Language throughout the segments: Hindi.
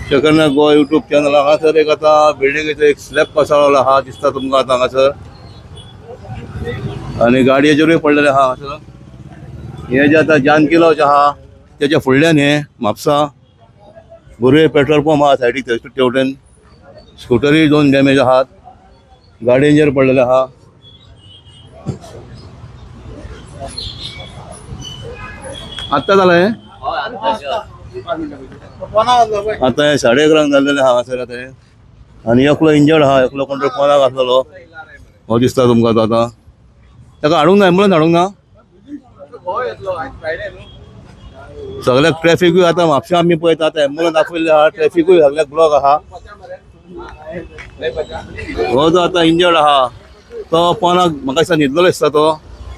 शेखरनाथ गोवा यूट्यूब चॅनल हांगासर एक आता बिल्डिंगेचो एक स्लॅब कोसळ्ळो आहा दिसता तुमकां आता हांगासर आनी गाडयेचेरूय पडलेले आहा हांगासर। हे जे आता जानकी लॉज आहा त्याच्या फुडल्यान हे म्हापसा बुरवे पेट्रोल पंप आहा सायडीक तेवटेन स्कूटरी 2 डॅमेज आहात, गाडयेचेर पडलेले आहा। आत्ता जाला हे आता हे 11:30 जाल्लेले आहा हांगासर आता हे आनी एकलो इंजर्ड आहा, एकलो कोण तरी कोणाक आसलेलो हो दिसता तुमकां तो आता। ताका हाडूंक ना, एम्बुलन्स हाडूंक ना सगळ्याक ट्रॅफिकूय आता म्हापशा आमी पळयता आता एम्बुलन्स दाखयल्ले आहा, ट्रॅफिकूय सगळ्याक ब्लॉक आहा। हो जो आता इंजर्ड आहा तो कोणाक म्हाका दिसता न्हिदलेलो दिसता तो।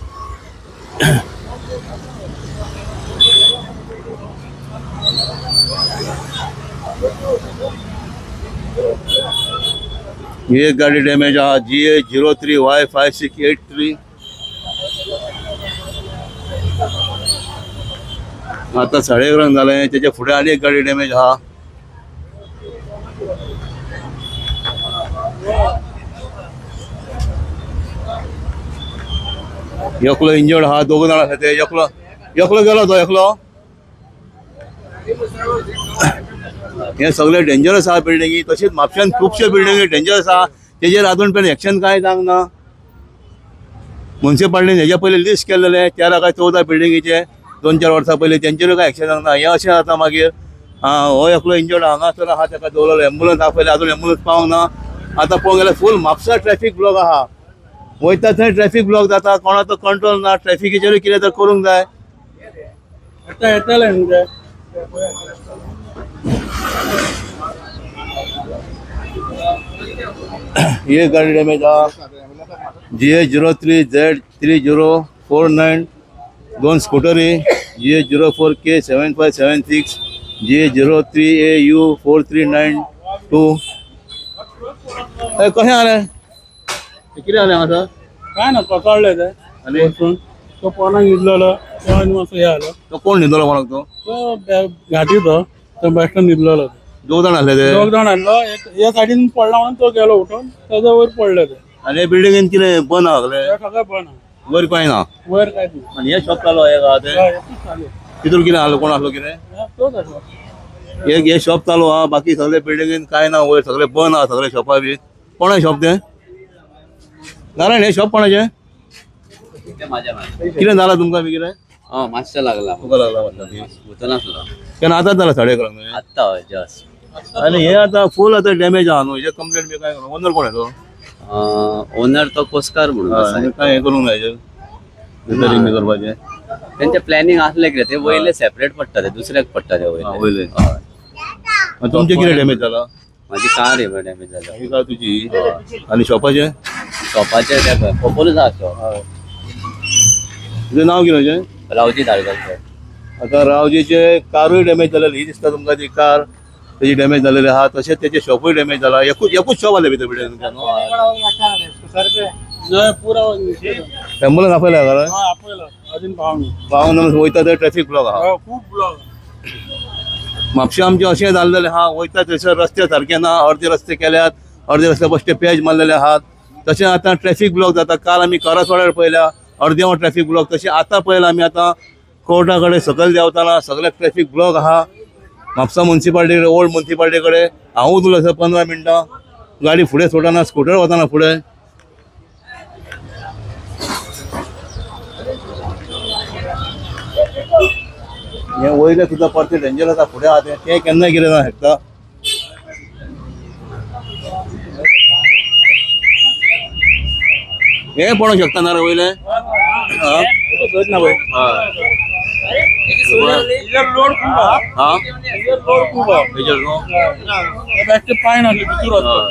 ही एक गाडी डॅमेज आहा GA03Y5683 आता 11:30 जाले, त्याच्या फुडें आनी एक गाडी डॅमेज आहा। एकलो इंजर्ड आहा, 2 जाण आसा ते, एकलो गेलो तो एकलो। हे सगळे डेंजरस आहा बिल्डिंगी, तशीच म्हापशान खूबशे बिल्डिंगी डेंजरस आहा, तेजेर अजून पण एक्शन काय जावंक ना। म्युन्सिपाल्टीन हेच्या पयलीं लिस्ट केल्लेले 13 काय 14 बिल्डिंगीचे 2-4 वर्सां पयलीं, तेंचेरूय काय एक्शन जावंक ना। हे अशें जाता मागीर हो एकलो इंजर्ड हांगासर आहा, ताका दवरलेलो, एम्बुलन्स दाखयले अजून एम्बुलन्स पावंक ना। आता पळोवंक गेल्यार फूल म्हापसा ट्रॅफिक ब्लॉक आहा, वयता थंय ट्रॅफिक ब्लॉक जाता, कोणाचो कंट्रोल ना। ट्रॅफिकेचेरूय कितें तर करूंक जाय। ये गाड़ी डैमेज आ GA03Z3049 2 स्कूटरी, GA04K7576, GA03AU4392। कशें जालें कितें जालें हांगासर? काय ना कोसळले ते आनी तो कोणाक न्हिदलेलो तो आनी मातसो हे जालो तो कोण न्हिदलो कोणाक तो? तो घाटी तो बेश्टो न्हिदलेलो 2 जाण आसले ते 2 जाण आसलो हे सायडीन पडला म्हणून तो गेलो उठून ताच्या वयर पडले ते आनी बिल्डिंगेन कितें बंद आहा सगळें? सगळें बंद वयर कांय ना वयर काय ना आनी हे शॉप चालू आहा ते तितून कितें आसलो कोण आसलो कितें? तोच आसलो एक हे शॉप चालू आहा, बाकी सगळे बिल्डिंगेन काय ना, वयर सगळे बंद आहा सगळे शॉपा बी। कोणाचें शॉप ते? नारायण हे शॉप कोणाचें? कितें जालां तुमकां बी कितें? मातशें लागला तुका लागला उतनासलो केन्ना आतांच जाला 11:30 आत्ता हय जस्ट आनी हे आता फूल आता डॅमेज आहा न्हू, हेजे कंप्लेंट बी काय ओनर कोण येतो? ओनर तो कोस्कार म्हणून आसा काय हे करूंक जाय रिपेरिंग बी करपाचें तेंचे प्लॅनिंग आसले कितें ते वयले सेपरेट पडटा ते दुसऱ्याक पडटा ते वयले हय तुमचें कितें डॅमेज जाला? माझी कार हे डॅमेज जाला ही कार तुजी आनी शॉपाचें? शॉपाचे ते पपोलूच आसा तुजें नांव कितें? रावजी धारगळकर आता रावजीचे कारूय डॅमेज जालेली ही दिसता तुमकां ती कार तेजी डॅमेज जालेली आहा, तशेंच तेचे शॉपूय डॅमेज जाला। एकूच शॉप आसलें भितर बिल्डिंग तुमच्या न्हू? पुरा एम्बुलन्स आपयला घरा आपयलो अजून पावना पावून वयता थंय ट्रॅफिक ब्लॉक आहा। खूब ब्लॉक म्हापशा आमचें अशें जाल्लेलें आहा, वयता थंयसर रस्ते सारके ना, अर्दे रस्ते केल्यात, अर्दे रस्ते बेश्टे पेज मारलेले आहात। तशें आतां ट्रॅफिक ब्लॉक जाता। काल आमी करासवाड्यार पळयल्या अर्देवट ट्रॅफिक ब्लॉक, तशें आतां पळयलां आमी आतां कोर्टा कडेन सकयल देंवताना सगळे ट्रॅफिक ब्लॉक आहा। म्हापसा म्युन्सिपाल्टी ओल्ड म्युन्सिपाल्टी कडेन हांवूच उरलो 15 मिनटां, गाडी फुडें सोडना, स्कूटर वताना फुडें। हे वयले सुद्दां परते डेंजर आसा, फुडें आहा तें केन्ना कितें जावं शकता। हे पडोंक शकता ना रे वयले? लोड खूब हा लोड खूब हेजेर न्हू बेश्टे पांय नासले भितर वचपाक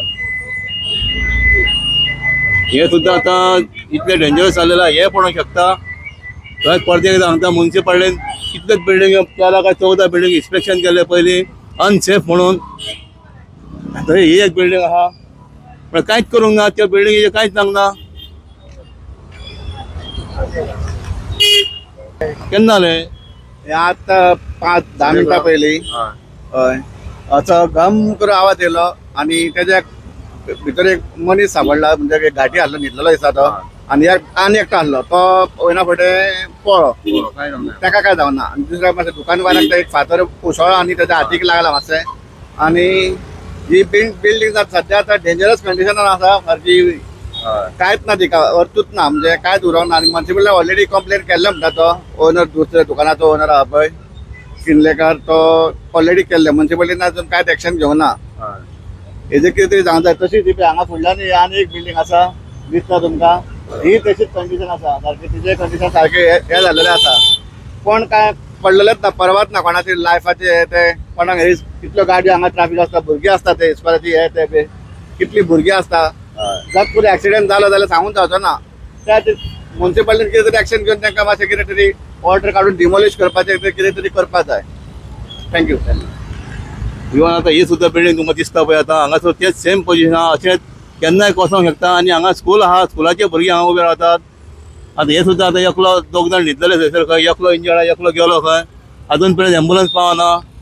हे सुद्दां आतां इतले डेंजरस जाल्लें आहा, हे पडोंक शकता। थंय परते सांगता म्युन्सिपाल्टीन कितलेच बिल्डिंग 13 काय 14 बिल्डिंग इन्स्पेक्शन केले पयलीं अनसेफ म्हणून। थंय ही एक बिल्डिंग आहा पण कांयच करूंक ना, त्या बिल्डिंगेचें कांयच सांगना। केन्ना जालें? आता 5-10 मिनटां पयलीं हय असो घम करून आवाज येयलो आणि त्याच्या भितर एक मनीस सापडला, म्हणजे एक घाटी आसलो न्हिदलेलो दिसता तो, आणि आनी एकटो आसलो तो वयना फुडें पळो, ताका काय जावना. आनी दुसऱ्या मातशें दुकानवाल्याक एक फातर उसळ्ळो आणि त्याच्या हातीक लागला मातशें. आणि ही बिल्डींग सध्या आता डेंजरस कंडिशनान आसा सारकी, कांयच ना तिका, अर्थूच ना, म्हणजे कांयच उरोवना. आणि म्युन्सिपलाक ऑलरेडी कंप्लेन केल्ले म्हणटा तो ओनर, दुसऱ्या दुकानाचो ओनर आहा पळय किनलेकार, तो ऑलरेडी केल्ले. म्युन्सिपलिटीन अजून कांयच एक्शन घेवना. हेजे कितें तरी जावंक जाय. तशीच ही हांगा फुडल्यान आनी एक बिल्डींग आसा दिसता तुमकां, ही तशीच कंडिशन आसा सारकी, तिचे कंडिशन सारखे हे जाल्लेले आसा. कोण काय पडलेलेच ना, परवाच ना कोणाची लायफाचे ते कोणाक हे कितल्यो गाडयो हांगा ट्राफीक आसता, भुरगीं आसता ते इस्कोलाची हे ते बी, कितलीं भुरगीं आसता. जर पुरो एक्सिडेंट जालो जाल्यार सांगून जावचो ना. त्या म्युन्सिपालिटीन कितें तरी एक्शन घेवन तांकां मातशें कितें तरी ऑर्डर काडून डिमोलिश करपाचें कितें तरी करपाक जाय. थँक्यू. इवन आतां ही सुद्दां बिल्डींग तुमकां दिसता पळय आतां, हांगासर तेच सेम पोजिशन आहा, अशेंच केन्नाय कोसोंक शकता. आनी हांगा स्कूल आहा, स्कुलाचे भुरगीं हांगा उबे रावतात. आतां हे सुद्दां आतां एकलो दोग जाण न्हिदलेले थंयसर खंय, एकलो इंजर्ड आहा, एकलो गेलो खंय, अजून पर्यंत एम्बुलन्स पावना.